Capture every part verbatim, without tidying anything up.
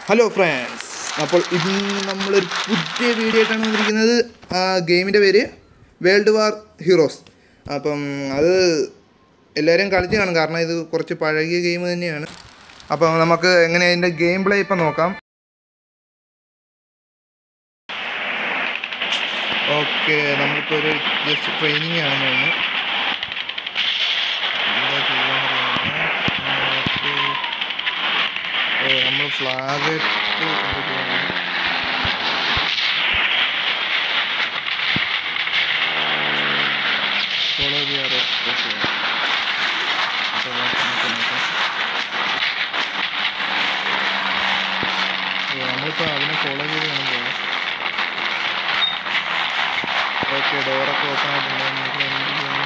Hello friends, അപ്പോൾ ഇന്ന് നമ്മളൊരു പുതിയ വീഡിയോ ആയിട്ടാണ് വന്നിരിക്കുന്നത്. ഗെയിമിൻ്റെ പേര് വേൾഡ് വാർ ഹീറോസ്. അപ്പം അത് എല്ലാവരും കളിച്ച് കാണും, കാരണം ഇത് കുറച്ച് പഴകിയ ഗെയിം തന്നെയാണ്. അപ്പം നമുക്ക് എങ്ങനെ അതിൻ്റെ ഗെയിം പ്ലേ ഇപ്പം നോക്കാം. ഓക്കെ, നമ്മളിപ്പോൾ ഒരു ജസ്റ്റ് ട്രെയിനിങ് ആണെന്ന് തോന്നുന്നു. എന്താ ചെയ്യാൻ ഓ നമ്മൾ ഫ്ലാഗ് ഇട്ട് ഫോളോ ചെയ്യാറ്. ഓക്കെ, നമ്മളിപ്പോൾ അതിനെ ഫോളോ ചെയ്ത് വേണം പോകാൻ. ഓക്കെ, ഡോറൊക്കെ ഓപ്പൺ ആയിട്ടുണ്ട്. നമുക്ക് എന്ത് ചെയ്യാൻ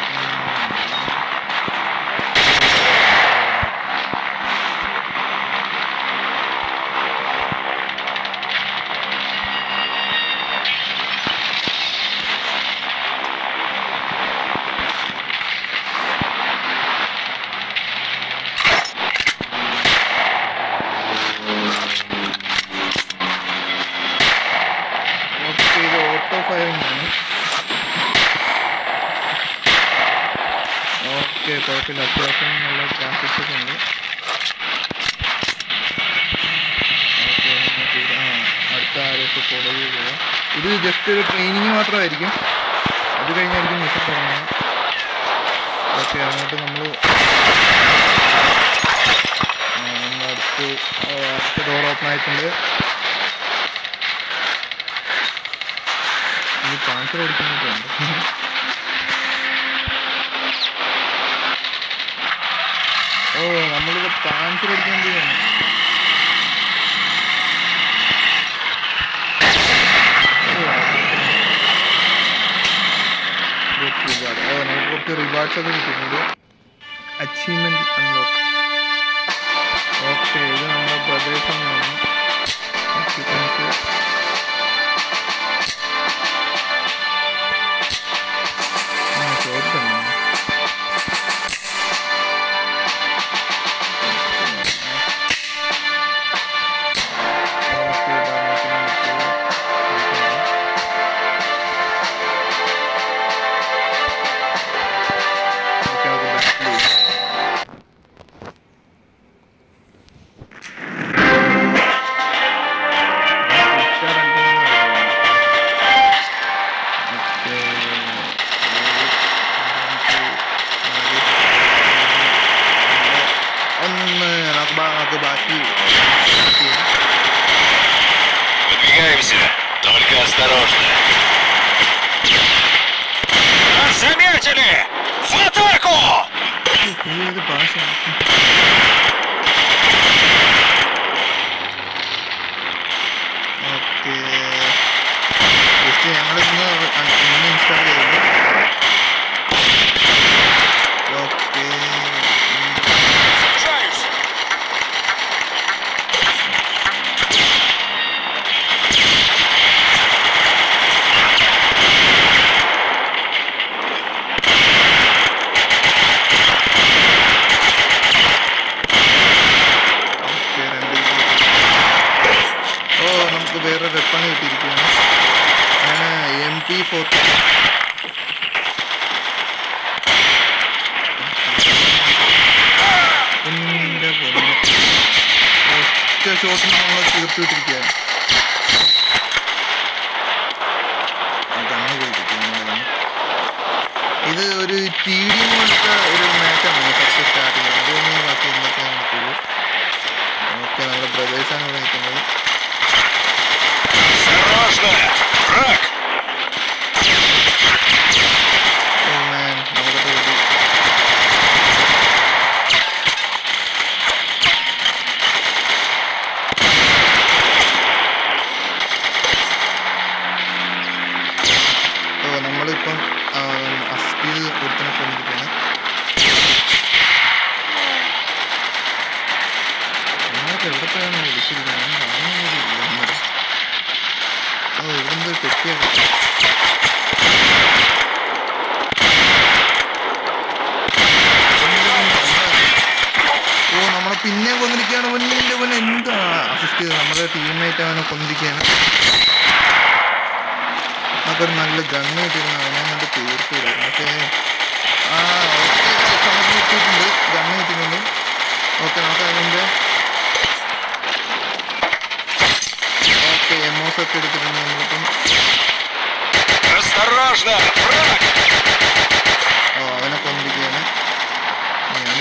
ഓട്ടോ ഫയറിംഗ് ആണ്. ഓക്കെ, കുഴപ്പമില്ല, അത്യാവശ്യം നല്ല ഗ്രാഫിക്സ് ഒക്കെ ഉണ്ട്. ഓക്കെ, നമുക്ക് ആ അടുത്ത ആരെയൊക്കെ ഫോളോ ചെയ്ത് പോകാം. ഇത് ജസ്റ്റ് ഒരു ട്രെയിനിങ് മാത്രമായിരിക്കും, അത് കഴിഞ്ഞായിരിക്കും മിഷൻ തുടങ്ങുന്നത്. ഓക്കെ, അങ്ങോട്ട് നമ്മൾ നമ്മൾ അടുത്ത് അടുത്ത ഡോർ ഓപ്പൺ ആയിട്ടുണ്ട്. ഇനി പാൻസർ ഓടിക്കാനൊക്കെയുണ്ട്. ഓ, നമ്മളിത് പാൻസർ ഓടിക്കാൻ പോവുകയാണ്. ഓ, നമുക്ക് കുറച്ച് റിവാർഡ്സ് ഒക്കെ കിട്ടുന്നുണ്ട്. Achievement unlock. ഓക്കെ, ഇത് നമ്മുടെ പ്രദേശമാണ്. Двигаемся, только осторожно. Нас заметили! В атаку! ഓക്കെ, ജസ്റ്റ് ഞങ്ങളിന്ന് ഇന്ന് ഇൻസ്റ്റാൾ ചെയ്തത്. ഓക്കെ, വേറെ വെപ്പൺ കിട്ടിയിരിക്കുകയാണ്. ഞാൻ എം പി ഫോർട്ടി എൻ്റെ പൊന്നെ, ഒറ്റ ഷോട്ടിന് നമ്മൾ തീർത്തു വിട്ടിരിക്കുകയാണ്. കണ്ണ് പോയിരിക്കുകയാണ്. ഇത് ഒരു ടി ഡി പോലത്തെ ഒരു മാച്ചാണ് ഫസ്റ്റ് സ്റ്റാർട്ട് ചെയ്യുന്നത്. അത് കഴിഞ്ഞ് ബാക്കി എന്തൊക്കെയാണ് നോക്കുള്ളൂ. ഓക്കെ, നമ്മുടെ ബ്രദേഴ്സാണ് ഇവിടെ നിൽക്കുന്നത്. Осторожно! Враг! Oh man, നമുക്കത് കിട്ടി. ഓ, നമ്മളിപ്പം അസ്പീൽ ഒരുത്തനെ കൊണ്ടിരിക്കുകയാണ്. നിങ്ങൾക്ക് എവിടെ പോയാണ് വിളിച്ചിരിക്കുന്നത്? ഓ, ഇവിടെന്തോ തെറ്റിയാണ്. ഓ, നമ്മളെ പിന്നെയും കൊന്നിരിക്കുകയാണ്. പൊന്നിൻ്റെ പൊന്നെ, എന്താ ജസ്റ്റ് നമ്മുടെ ടീമേറ്റ് അവനെ കൊന്നിരിക്കുകയാണ്. നമുക്കൊരു നല്ല ഗണ്ണ് കിട്ടിയിരുന്നു, അവനെ കണ്ട് തീർത്തില്ല. പക്ഷേ ആ ഓക്കെ സമയത്ത് കിട്ടിയിട്ടുണ്ട്, ഗണ്ണ് കിട്ടുന്നുണ്ട്. ഓക്കെ നമുക്ക് അതിൻ്റെ ഓക്കെ എമോസ് ഒക്കെ എടുത്തിട്ടുണ്ട് നമ്മളിപ്പം. ഓ അവനെ കൊന്നിരിക്കുകയാണ്. ഞാൻ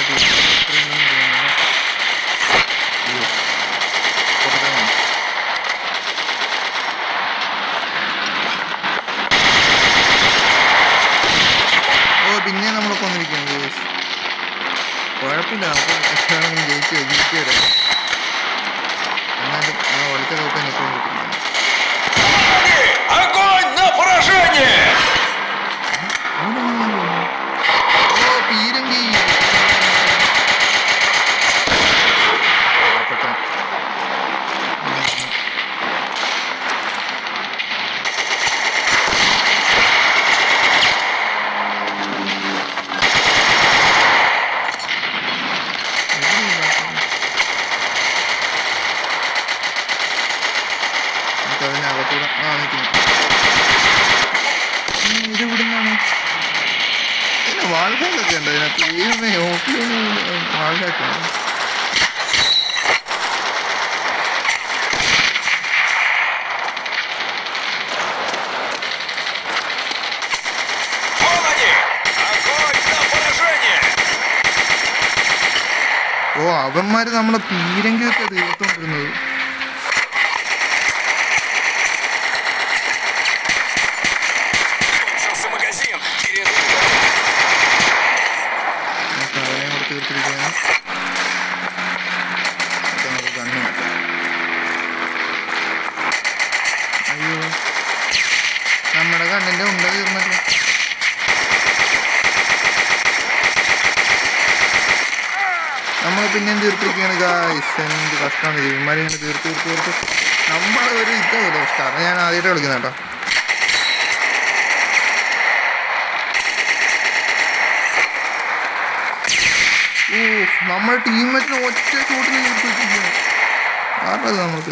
ഓ പിന്നെ നമ്മളെ കൊന്നിരിക്കുകയാണ്. കുഴപ്പമില്ല, നമുക്ക് ജയിച്ചു ജയിച്ചു വരാം. എന്നാലും ആ വലിച്ച കൗക്കാൻ എപ്പോഴും കിട്ടില്ല. ഓ പീരങ്കി അതിനകത്തൂടെ ആ നിൽക്കുന്നു. ഇത് ഇവിടുന്നാണ് പിന്നെ വാൾഹാക്കൊക്കെ ഉണ്ട് അതിനകത്ത്. ദൈവമേ ഓഫിലൊന്നും വാൾഹാക്കാണ്. ഓ അവന്മാര് നമ്മളെ പീരങ്കിയൊക്കെ തീർത്തോണ്ടിരുന്നത്. തീർത്തിരിക്കുകയാണ്. നമുക്ക് കണ്ണു നോക്കാം. അയ്യോ നമ്മുടെ കണ്ണിൻ്റെ ഉണ്ട തീർന്നല്ലോ. നമ്മൾ പിന്നെയും തീർത്തിരിക്കുകയാണ് ഗായ്സ്. എന്ത് കഷ്ടമാണ് ഇവന്മാരെ ഇങ്ങനെ തീർത്ത് തീർത്ത് തീർത്ത് നമ്മളെ ഒരു ഇതല്ലോ. കാരണം ഞാൻ ആദ്യമായിട്ട് കളിക്കുന്ന കേട്ടോ. ഓ നമ്മുടെ ടീമേറ്റിന് ഒറ്റ ഷൂട്ടിൽ തീർത്തിരിക്കുകയാണ്. കാരണം അത് നമുക്ക്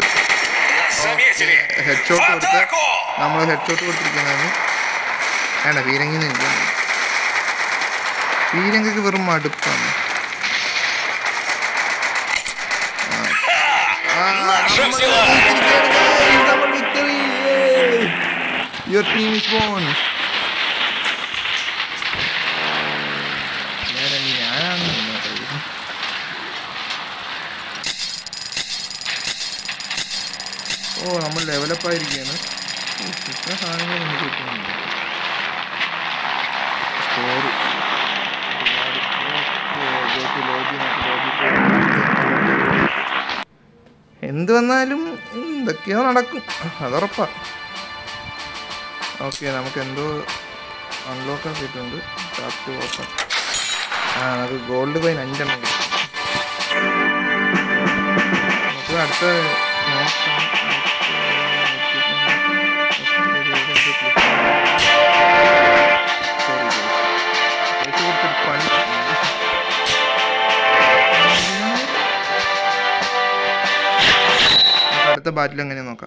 ഹെഡ് ഷോട്ട് കൊടുത്ത് നമ്മൾ ഹെഡ് ഷോട്ട് കൊടുത്തിരിക്കുന്നതാണ്. വേണ്ട പീരങ്കി നിൽക്കുന്നു. പീരങ്കിക്ക് വെറും മടുപ്പാണ്. Your team is won. ഞാനാണ് ഓ നമ്മൾ ഡെവലപ്പ് ആയിരിക്കുകയാണ്. ഇത്ര സാധനങ്ങൾ നമുക്ക് കിട്ടുന്നുണ്ട്. സ്റ്റോറി എന്ത് വന്നാലും എന്തൊക്കെയോ നടക്കും, അതുറപ്പാ. ഓക്കെ നമുക്ക് എന്തോ അൺലോക്ക് ആക്കിയിട്ടുണ്ട്. Tap open. ആ നമുക്ക് ഗോൾഡ് കോയിൻ അഞ്ചെണ്ണം കിട്ടും. നമുക്ക് അടുത്ത നോക്കാം. പണി അടുത്ത ബാറ്റിൽ എങ്ങനെ നോക്കാം.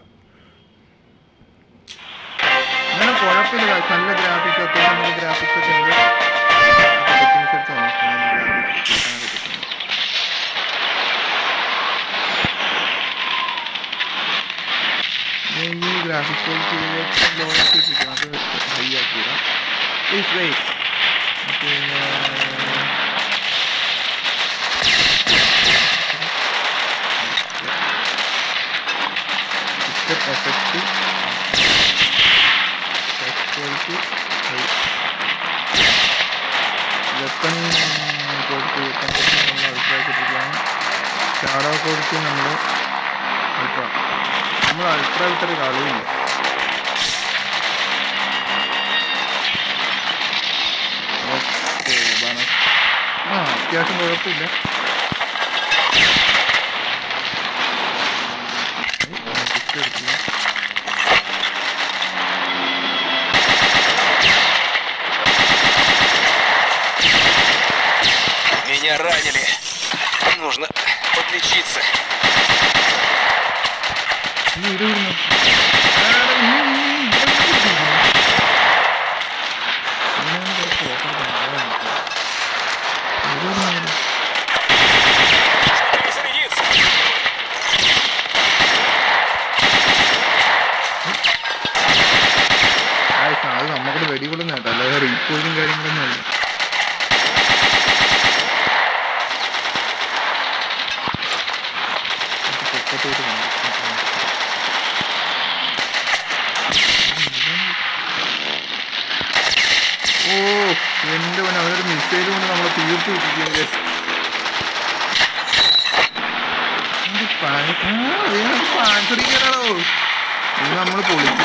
അങ്ങനെ കുഴപ്പമില്ല, നല്ല ഗ്രാഫിക്സ് ഒക്കെ നല്ല ഗ്രാഫിക്സ് ഒക്കെ ഉണ്ട്. സെറ്റിംഗ്സ് എടുത്ത് നോക്കാം. ഈ ഗ്രാഫിക്സ് ക്വാളിറ്റി ലോ ആക്കിയിട്ടിരിക്കും, അത് ഹൈ ആക്കിയിടാം. Please wait. പിന്നെ effect quality high. Weapon quality weapon quality നമ്മൾ അൾട്രാക്കിയിട്ടിരിക്കുകയാണ്. ഷാഡോ ക്വാളിറ്റി നമ്മൾ അൾട്ര നമ്മൾ അൾട്ര വിട്ടൊരു കളിയില്ല. ഓക്കെ ആ അത്യാവശ്യം കുഴപ്പമില്ല. Меня ранили. Нужно подлечиться. അത് നമുക്കോട് വെടികൊള്ളുന്ന കേട്ടോ, അല്ലാതെ റീപ്പോയിലും കാര്യങ്ങളൊന്നും അല്ല. പൊക്കത്തോട്ട് ഓ എൻ്റെ പോലെ അതൊരു മിസൈൽ കൊണ്ട് നമ്മളെ തീർത്ത് വിട്ടിരിക്കുന്നത്. പാൻസറിക്കാണോ ഇത് നമ്മൾ പൊളിക്കും.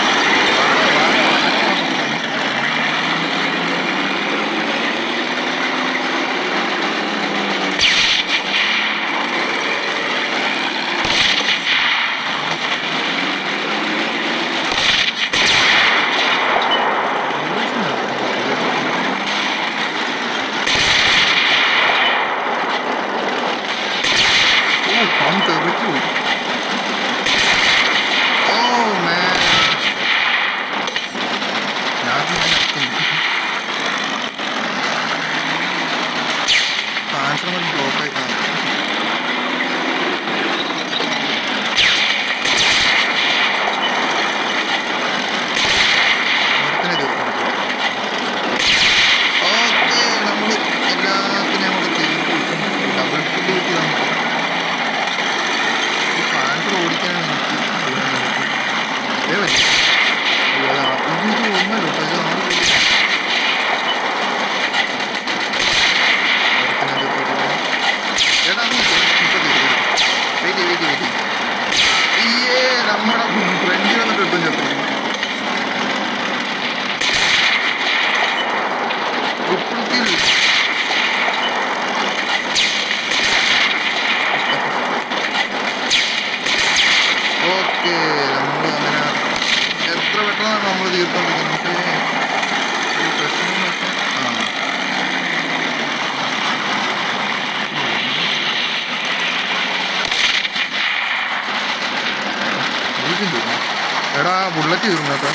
എടാ ബുള്ളറ്റ് തീർന്നു കേട്ടോ.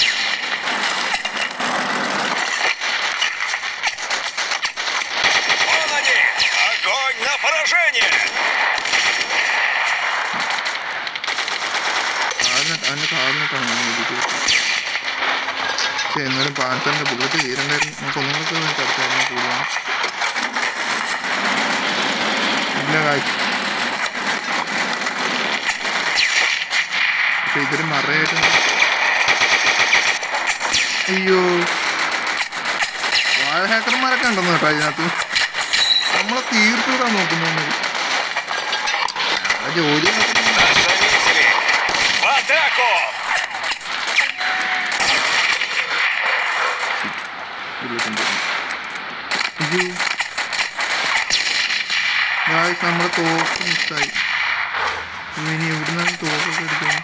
അതിന്റെ കാലിനൊക്കെയാണ് ഞാൻ പക്ഷെ എന്നാലും പാൻസറിന്റെ ബുള്ളറ്റ് തീരണ്ടായിരുന്നു. നമുക്ക് ഒന്നുകൂടെ ചർച്ചയായിരുന്നു കൂടുതലാണ്. ഇല്ല കാഴ്ച പക്ഷെ ഇതൊരു മറയായിട്ട്. അയ്യോ വാഴ ഹാക്കർമാരൊക്കെ ഉണ്ടെന്ന് കേട്ടോ അതിനകത്ത്. നമ്മളെ തീർത്തുവിടാൻ നോക്കുന്നു ജോലി. നമ്മുടെ തോക്ക് മിസ്സായി. ഇനി എവിടുന്നാണ് തോക്കൊക്കെ എടുക്കുന്നത്?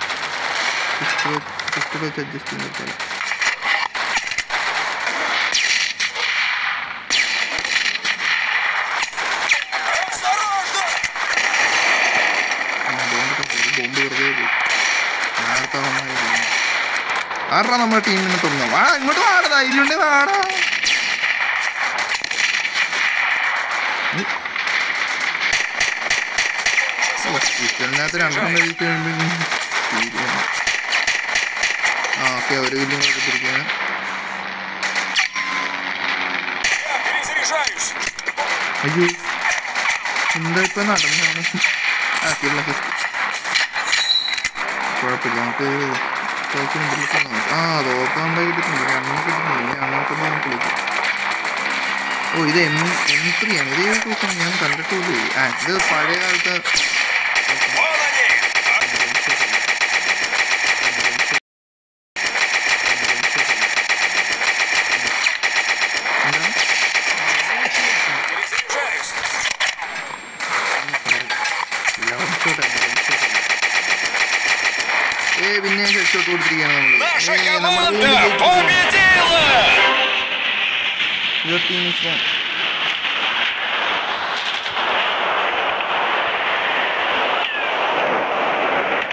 പിസ്റ്റൾ വെച്ച് അഡ്ജസ്റ്റ് ചെയ്തിട്ട് ബോംബ് വെറുതെ പോയി. നേരത്തെ നന്നായി ആറാ നമ്മുടെ ടീമിനെ തുറന്നു. വാ ഇങ്ങോട്ട് വാടാ, ധൈര്യമുണ്ട് വാടാ. പിസ്റ്റലിനകത്ത് രണ്ടെണ്ണം കഴിച്ച് കഴിയുമ്പോൾ ആ ഓക്കെ ഒരു വില്ലും കൊടുത്തിരിക്കുകയാണ്. അയ്യോ എന്താ ഇപ്പം നടന്നാണ്? ആ കില്ല കുഴപ്പമില്ല, നമുക്ക് ആ തോക്കാൻ കിട്ടിയിട്ടുണ്ട്. അങ്ങനെ കിട്ടുന്നില്ല, അങ്ങോട്ട് നമുക്ക് വിളിക്കും. ഓ ഇത് എം എം ത്രീ ആണ്. ഇതേ തോക്കാൻ ഞാൻ കണ്ടിട്ടുള്ളൂ. ആ ഇത് പഴയ കാലത്ത് ഏ പിന്നെ ഹെഡ്ഷോട്ട് കൊടുത്തിരിക്കുകയാണ് നമ്മൾ.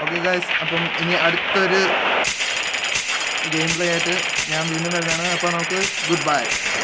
ഓക്കെ ഗൈസ്, അപ്പം ഇനി അടുത്തൊരു ഗെയിം പ്ലേ ആയിട്ട് ഞാൻ വീണ്ടും വരുന്നതാണ്. അപ്പോൾ നമുക്ക് ഗുഡ് ബൈ.